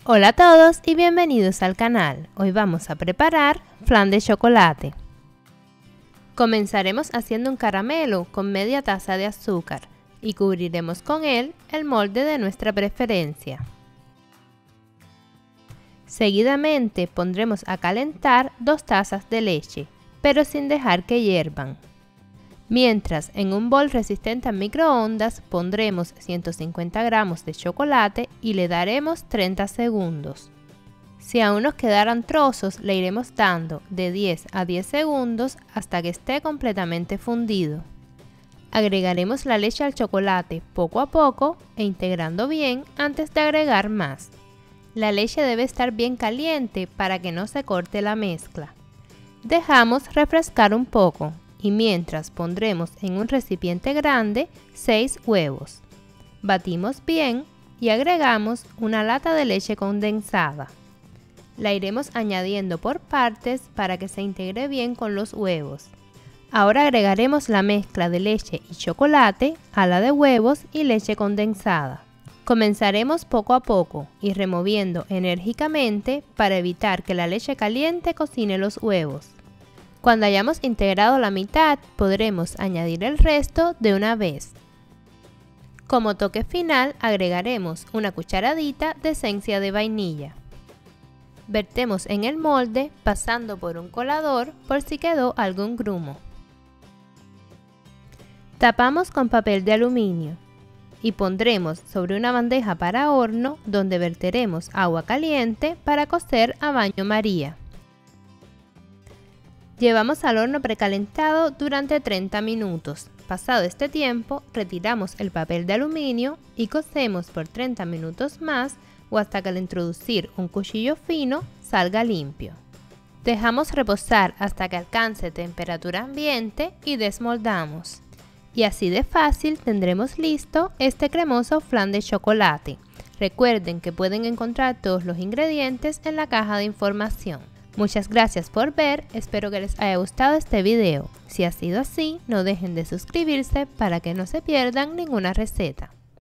Hola a todos y bienvenidos al canal. Hoy vamos a preparar flan de chocolate. Comenzaremos haciendo un caramelo con media taza de azúcar y cubriremos con él el molde de nuestra preferencia. Seguidamente pondremos a calentar 2 tazas de leche, pero sin dejar que hiervan. Mientras, en un bol resistente a microondas pondremos 150 gramos de chocolate y le daremos 30 segundos. Si aún nos quedaran trozos, le iremos dando de 10 a 10 segundos hasta que esté completamente fundido. Agregaremos la leche al chocolate poco a poco e integrando bien antes de agregar más. La leche debe estar bien caliente para que no se corte la mezcla. Dejamos refrescar un poco. Y mientras pondremos en un recipiente grande 6 huevos. Batimos bien y agregamos una lata de leche condensada. La iremos añadiendo por partes para que se integre bien con los huevos. Ahora agregaremos la mezcla de leche y chocolate a la de huevos y leche condensada. Comenzaremos poco a poco y removiendo enérgicamente para evitar que la leche caliente cocine los huevos. Cuando hayamos integrado la mitad, podremos añadir el resto de una vez. Como toque final, agregaremos una cucharadita de esencia de vainilla. Vertemos en el molde pasando por un colador por si quedó algún grumo. Tapamos con papel de aluminio y pondremos sobre una bandeja para horno donde verteremos agua caliente para cocer a baño María. Llevamos al horno precalentado durante 30 minutos. Pasado este tiempo, retiramos el papel de aluminio y cocemos por 30 minutos más o hasta que al introducir un cuchillo fino salga limpio. Dejamos reposar hasta que alcance temperatura ambiente y desmoldamos. Y así de fácil tendremos listo este cremoso flan de chocolate. Recuerden que pueden encontrar todos los ingredientes en la caja de información. Muchas gracias por ver, espero que les haya gustado este video. Si ha sido así, no dejen de suscribirse para que no se pierdan ninguna receta.